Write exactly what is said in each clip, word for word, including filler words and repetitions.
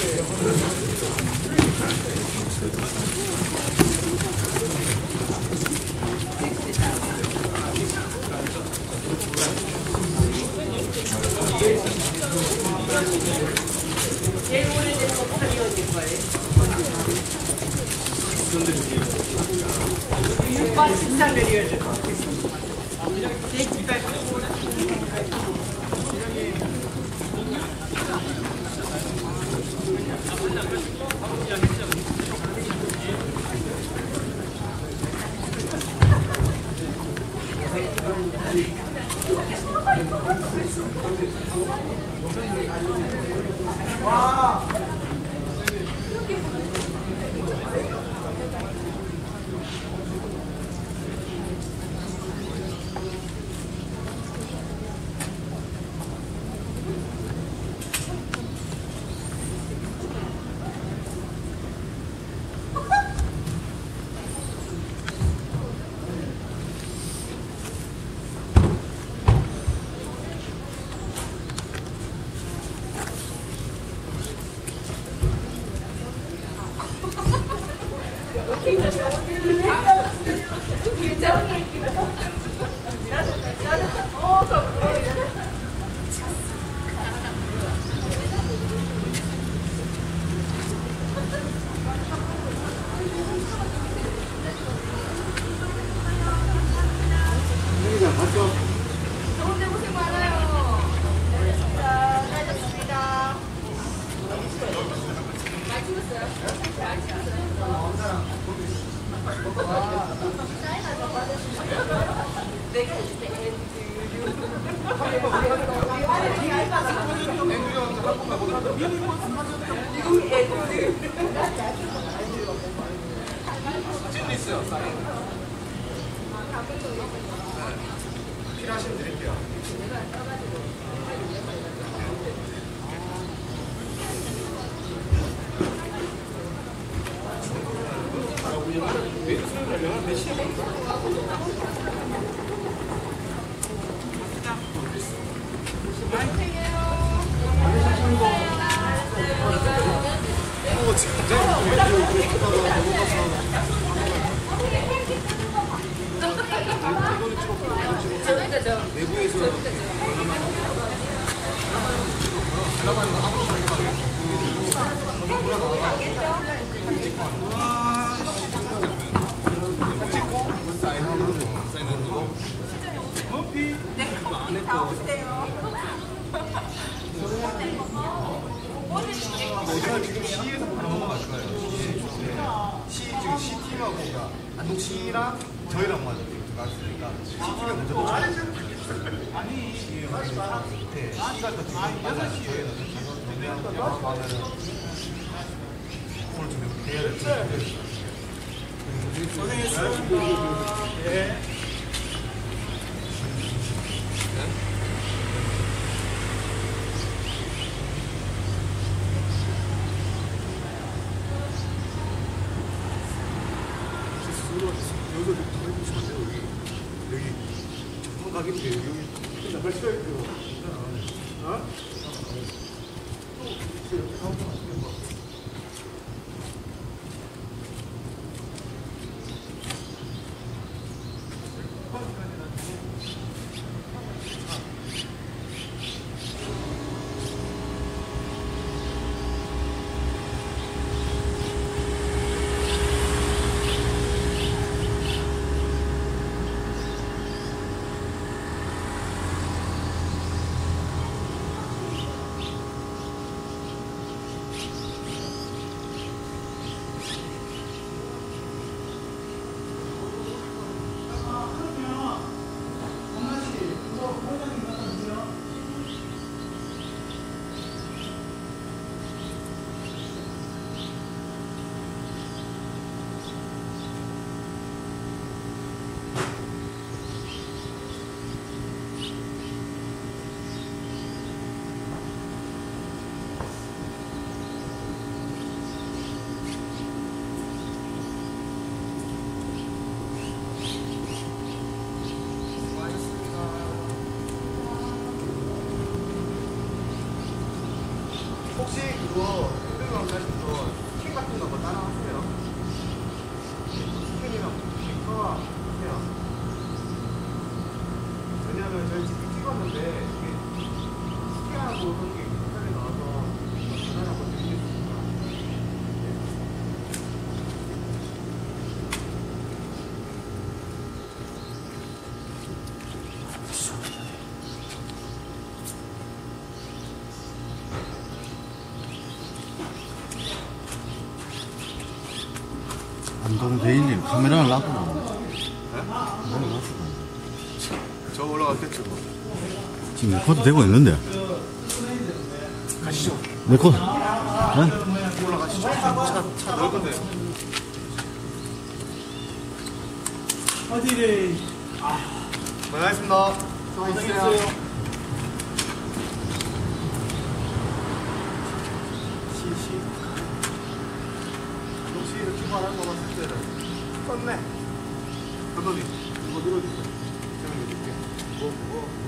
제일 오래된 거 팔이어질 거예요. 오빠 진짜 내려야 될 것 같아요. 제 집에 와. 좋은데 고생 많아요. 진짜 잘했습니다. 많이 찍었어요? 많이 찍었어요? 내가 이제 사진도 있어요, 사인. 필요하시면 드릴게요. 어, 진짜 내부에서 나가는 거 아무도 찍고 사인하고 사인하는 거 커피 다 오세요. 저희가 지금 시에서 바로 넘어갈까요? 시 지금 시팀하고 안동시랑 저희랑 맞아요. 맞으니까 시티가 먼저 도착했어요. 아니 시에 밑에 시가 더 지금 여섯 시에 저희는 가면은 오늘 좀 해야 될지. 고생했습니다. 예. 여기서 더 해보시면 안 돼요. 여기 여기 전문 가게인데 여기 나갈 수가 있고요. 어? 혹시 그거 설명 하셔서 스킨 같은 거 한번 따라 하세요. 스킨이랑 컬러 하세요. 왜냐면 저희 지금 찍었는데 이게 스캔하고 그런 게 색깔이 나와서 전화를 한번 드리겠습니다. 안동 데일리 카메라를 놔두고 네? 카메라 놔두고 저 올라갔겠죠. 뭐. 지금 레코드 되고 있는데 가시죠. 레코드 네? 올라가시죠. 차, 차 넓은데. 어디를 고생하셨습니다. 수고하셨어요. 시, 시. 역시 이렇게 말하는 거 봤을 때는 썼네. 감독님, 이거 밀어주세요. 제가 밀어줄게. 뭐, 뭐, 뭐.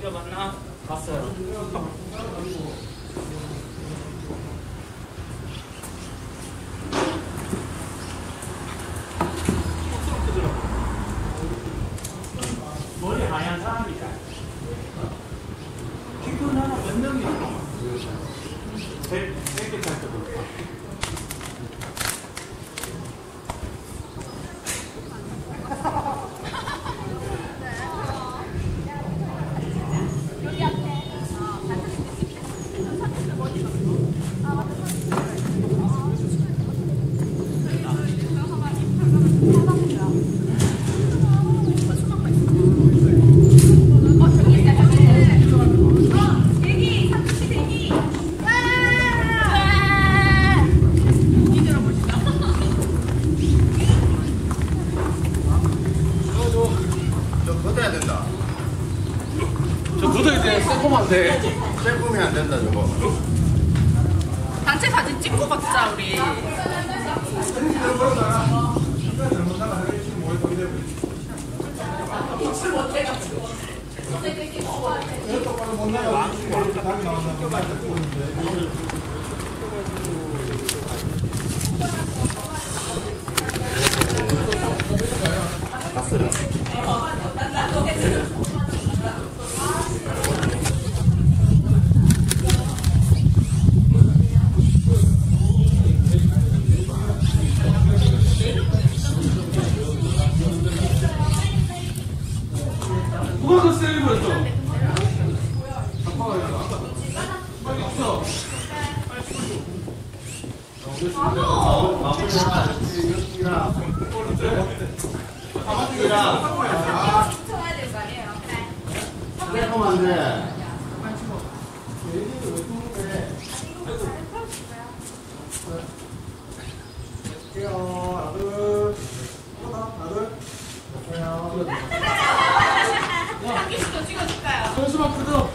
이거 맞나? 봤어요. 머리 하얀 사람이다. 기분 하나 몇 명이야? 백, 백개 찰 거고. 셀프면 안 된다 저거. 단체 사진 찍고 걷자 우리. 봤어요. 누가 그 세이브 했어? 쳐야 될 거 아니에요? 셀프면 안 돼. 한 개씩 더 찍어줄까요? 선수만 크죠?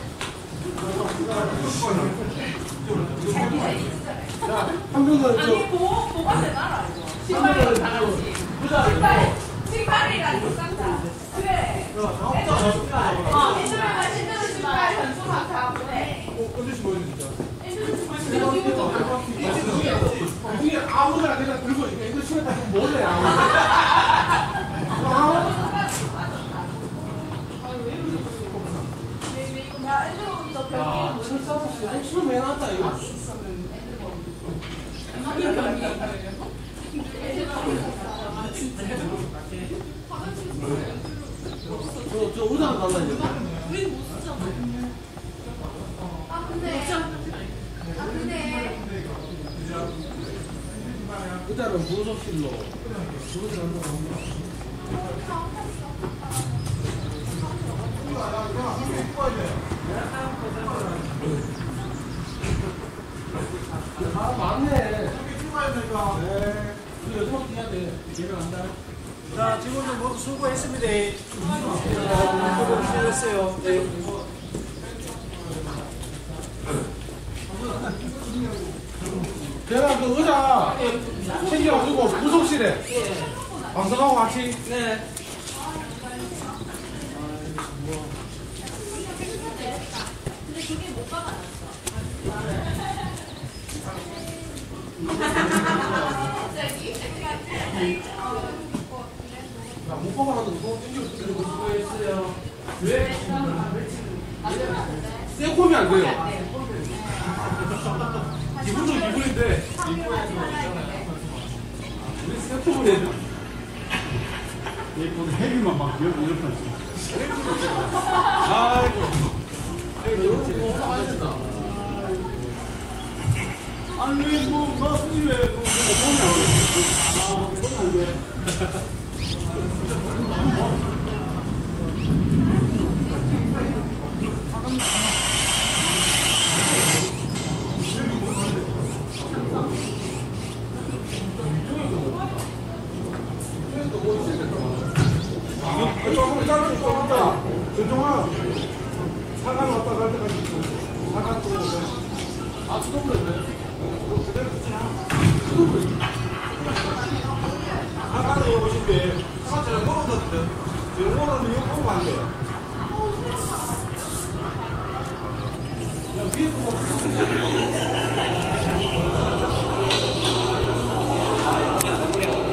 한 명은 아니 보고 보관해 놔라 이거. 신발이랑 다 같이. 신발 신발이랑 이거 싼다. 그래. 어 신발 신발 신발 전수만 다 보내. 건드시 보이는 진짜. 이게 아무거나 그냥 들고 이렇게 이거 치면 다 몰래 아, 진짜 술 매놨다 이거. 저, 저 의자는 달라요. 아 근데 아 근데 의자는 무속실로. 아, 맞네. 네. 우리 여기서 뛰어야 돼. 얘를 안다. 자, 직원들 모두 수고했습니다. 수고했어요. 네. 내가 그 의자 챙겨가지고 부속실에 방송하고 같이. 네. 근데 그게 못 가봤어. 야, 못 박아놔도 무거워 챙겨주고 수고했어요. 왜? 세콤이 안 돼요. 기분도 기분인데. 우리 세콤을 해야 예쁜 헤비만 막 여기 이렇게 있어. 아이고. 이거 하면 안 된다. 아니, 뭐, 나 수지 왜, 뭐, 뭐, 보면 안 돼. 아, 보면 안 돼. 조금 자르고 좀 있다. 조정아, 사간 왔다 갈 때까지 사간 또 아, 수동그랬네. 사간을 해보신데, 사간 제가 먹었는데, 제가 먹었는데 이거 보면 안 돼요. 위에서 뭐